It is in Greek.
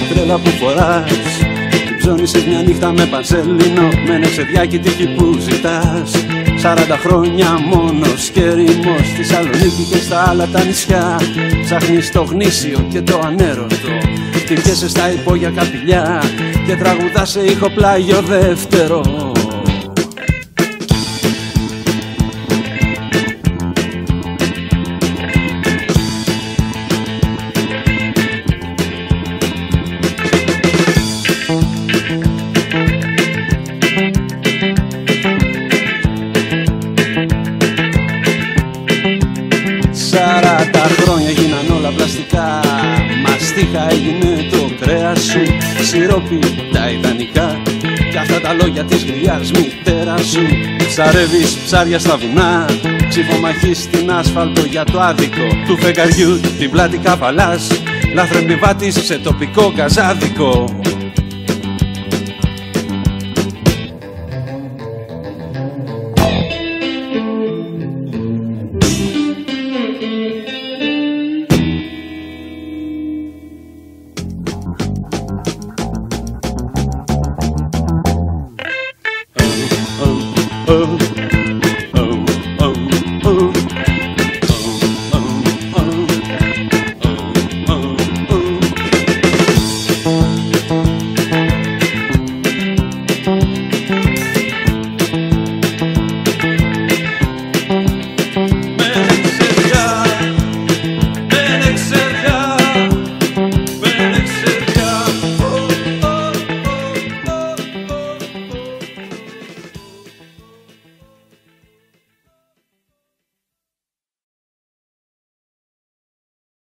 τρέλα που φοράς. Ψώνισες μια νύχτα με πανσελίνο, με ένα ξεδιάκι τύχη που ζητάς. 40 χρόνια μόνος και ερημός στη Θεσσαλονίκη και στα άλλα τα νησιά. Ψάχνεις το γνήσιο και το ανέρωτο, χτυπιέσαι στα υπόγεια καπηλιά και τραγουδάς σε ηχοπλάγιο δεύτερο. Τα χρόνια γίναν όλα πλαστικά, μαστίχα έγινε το κρέας σου. Σιρόπι τα ιδανικά κι αυτά τα λόγια της γριάς μητέρας σου. Ψαρεύεις ψάρια στα βουνά, ψηφομαχείς στην άσφαλτο για το άδικο του φεγγαριού την πλάτη καβαλάς. Λάθρεμπιβάτης σε τοπικό καζάδικο.